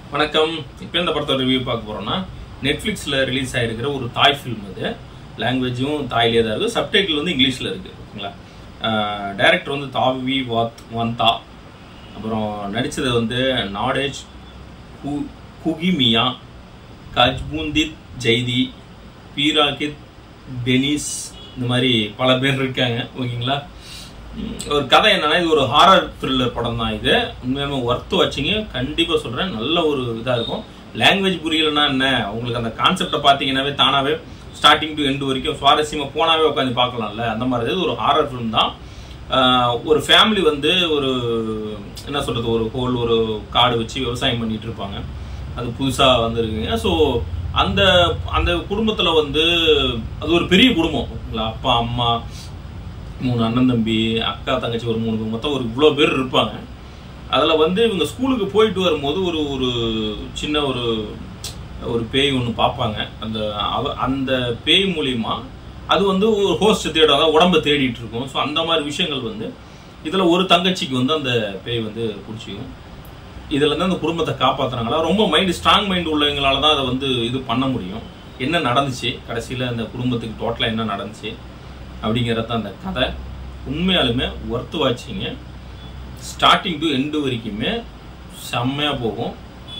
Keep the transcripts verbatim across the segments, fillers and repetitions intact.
வணக்கம். இப்போ இந்த படத்தோட ரிவ்யூ பார்க்க போறோம்னா நெட்ஃபிளிக்ஸ்ல ரிலீஸ் ஆயிருக்கிற ஒரு தாய் ஃபிலிம். அது லாங்குவேஜும் தாய்லேயே தான் இருக்கு, சப்டைட்டில் வந்து இங்கிலீஷ்ல இருக்கு. ஓகேங்களா? டைரக்டர் வந்து தாவி வாத் வந்தா. அப்புறம் நடிச்சது வந்து நாடேஜ் குகிமியா, கஜ்பூந்தித் ஜெய்தி, பீராகித் டெனிஸ், இந்த மாதிரி பல பேர் இருக்காங்க. ஓகேங்களா? ஒரு கதை என்னன்னா, இது ஒரு ஹாரர் த்ரில்லர் படம் தான். இது உண்மையான ஒர்த்து வச்சிங்க, கண்டிப்பா சொல்றேன். நல்ல ஒரு இதா இருக்கும். லாங்குவேஜ் புரியலன்னா என்ன, உங்களுக்கு அந்த கான்செப்டை பார்த்தீங்கன்னாவே தானாவே ஸ்டார்டிங் டு எண்டு வரைக்கும் சுவாரஸ்யமா போனாவே உட்காந்து பார்க்கலாம்ல. அந்த மாதிரி இது ஒரு ஹாரர் ஃபிலிம் தான். ஒரு ஃபேமிலி வந்து ஒரு என்ன சொல்றது, ஒரு ஹோல் ஒரு காடு வச்சு விவசாயம் பண்ணிட்டு இருப்பாங்க. அது புதுசா வந்துருக்குங்க. ஸோ அந்த அந்த குடும்பத்துல வந்து அது ஒரு பெரிய குடும்பம். அப்பா அம்மா, மூணு அண்ணன் தம்பி, அக்கா தங்கச்சி, ஒரு மூணு மொத்தம் ஒரு இவ்வளோ பேர் இருப்பாங்க. அதில் வந்து இவங்க ஸ்கூலுக்கு போயிட்டு வரும்போது ஒரு ஒரு சின்ன ஒரு ஒரு பேய் ஒன்று பார்ப்பாங்க. அந்த அவ அந்த பேய் மூலியமா அது வந்து ஒரு ஹோஸ்ட் தேடும், அதாவது உடம்பை தேடிட்டு இருக்கும். ஸோ அந்த மாதிரி விஷயங்கள் வந்து இதில் ஒரு தங்கச்சிக்கு வந்து அந்த பேய் வந்து பிடிச்சிக்கும். இதில் இருந்து அந்த குடும்பத்தை காப்பாற்றுறாங்களா. ரொம்ப மைண்டு ஸ்ட்ராங் மைண்ட் உள்ளவங்களால தான் அதை வந்து இது பண்ண முடியும். என்ன நடந்துச்சு கடைசியில் அந்த குடும்பத்துக்கு டோட்டலாக என்ன நடந்துச்சு அப்படிங்கிறது அந்த கதை. உண்மையாலுமே ஒர்த்து வாட்சிங்க. ஸ்டார்டிங் டு எண்டு வரைக்குமே செம்மையாக போகும்.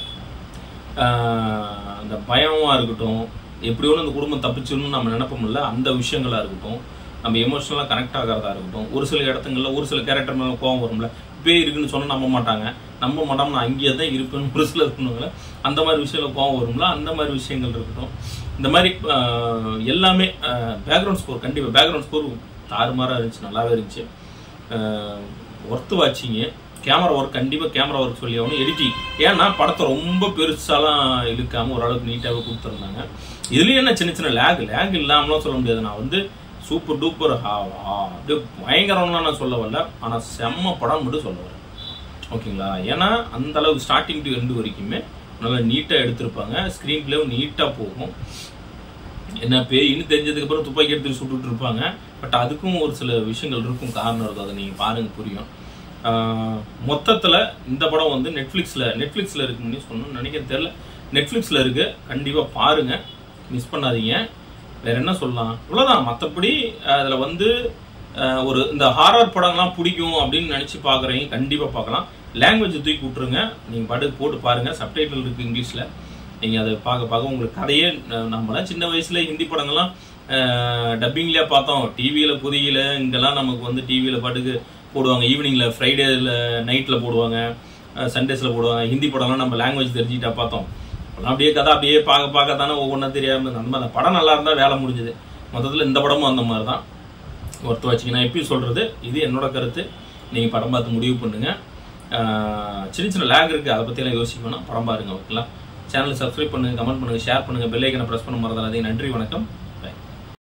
அந்த பயமாக இருக்கட்டும், எப்படி ஒன்று அந்த குடும்பம் தப்பிச்சிடணும்னு நம்ம நினைப்போம்ல, அந்த விஷயங்களாக இருக்கட்டும், நம்ம எமோஷனலாக கனெக்ட் ஆகிறதா இருக்கட்டும். ஒரு சில இடத்துங்களில் ஒரு சில கேரக்டர் மேலே கோவம் வரும்ல, பேய் இருக்குன்னு சொன்னால் நம்ப மாட்டாங்க. நம்ப மாட்டாமல் நான் அங்கேயே தான் இருப்பேன்னு ஒரு சிலர் இருக்குன்னு, அந்த மாதிரி விஷயங்கள் கோவம் வரும்ல, அந்த மாதிரி விஷயங்கள் இருக்கட்டும். இந்த மாதிரி எல்லாமே பேக்ரவுண்ட் ஸ்கோர், கண்டிப்பாக பேக்ரவுண்ட் ஸ்கோர் தாறுமாறாக இருந்துச்சு, நல்லாவே இருந்துச்சு. ஒர்த்து வாட்சிங்க. கேமரா ஒர்க், கண்டிப்பாக கேமரா ஒர்க் சொல்லி ஆகணும். எடிட்டிங், ஏன்னா படத்தை ரொம்ப பெருசாலாம் இழுக்காமல் ஓரளவுக்கு நீட்டாகவே கொடுத்துருந்தாங்க. இதுலேயும் என்ன சின்ன சின்ன லேக் லேக் இல்லாமலாம் சொல்ல முடியாது. நான் வந்து சூப்பர் டூப்பர் அப்படியே பயங்கரம்லாம் நான் சொல்ல வரல, ஆனால் செம்ம படம் மட்டும் சொல்ல வரேன். ஓகேங்களா? ஏன்னா அந்த அளவுக்கு ஸ்டார்டிங் டு எண்டு வரைக்குமே நல்லா நீட்டாக எடுத்திருப்பாங்க. ஸ்க்ரீன் பிளேவும் நீட்டாக போகும். என்ன பேயின்னு தெரிஞ்சதுக்கு அப்புறம் துப்பாக்கி எடுத்து சுட்டுட்டு இருப்பாங்க. பட் அதுக்கும் ஒரு சில விஷயங்கள் இருக்கும், காரணம் இருக்கும். அதை நீங்கள் பாருங்க, புரியும். மொத்தத்தில் இந்த படம் வந்து நெட்ஃப்ளிக்ஸில் நெட்ஃப்ளிக்ஸில் இருக்குன்னு சொன்னோம்னு நினைக்க தெரியல. நெட்ஃப்ளிக்ஸில் இருக்கு, கண்டிப்பாக பாருங்க, மிஸ் பண்ணாதீங்க. வேற என்ன சொல்லலாம், இவ்வளோதான். மற்றபடி அதில் வந்து ஒரு இந்த ஹாரர் படம்லாம் பிடிக்கும் அப்படின்னு நினச்சி பார்க்குறீங்க, கண்டிப்பாக பார்க்கலாம். லாங்குவேஜ் தூக்கி விட்டுருங்க, நீங்கள் பாட்டுக்கு போட்டு பாருங்கள். சப்டைட்டில் இருக்குது இங்கிலீஷில். நீங்கள் அதை பார்க்க பார்க்க உங்களுக்கு கதையே, நம்மளாம் சின்ன வயசில் ஹிந்தி படங்கள்லாம் டப்பிங்லேயே பார்த்தோம். டிவியில் புதியில இங்கெல்லாம் நமக்கு வந்து டிவியில் பாட்டுக்கு போடுவாங்க. ஈவினிங்கில் ஃப்ரைடேல நைட்டில் போடுவாங்க, சண்டேஸில் போடுவாங்க. ஹிந்தி படம்லாம் நம்ம லாங்குவேஜ் தெரிஞ்சுக்கிட்டா பார்த்தோம். அப்படியே கதை அப்படியே பார்க்க பார்க்க தானே ஒவ்வொன்றா தெரியாமல் அந்த மாதிரி. அந்த படம் நல்லா இருந்தால் வேலை முடிஞ்சது. மொத்தத்தில் இந்த படமும் அந்த மாதிரி தான். ஒருத்த வச்சுக்க நான் எப்பயும் சொல்கிறது, இது என்னோட கருத்து. நீங்கள் படம் பார்த்து முடிவு பண்ணுங்கள். சின்ன சின்ன லேக் இருக்குது, அதை பற்றியெல்லாம் யோசிக்க வேணாம், படம் பாருங்கள். ஓகேங்களா? சேனலை சப்ஸ்கிரைப் பண்ணுங்கள், கமெண்ட் பண்ணுங்கள், ஷேர் பண்ணுங்கள், பெல் ஐக்கனை ப்ரெஸ் பண்ண மறந்துடாதீங்க. நன்றி, வணக்கம்.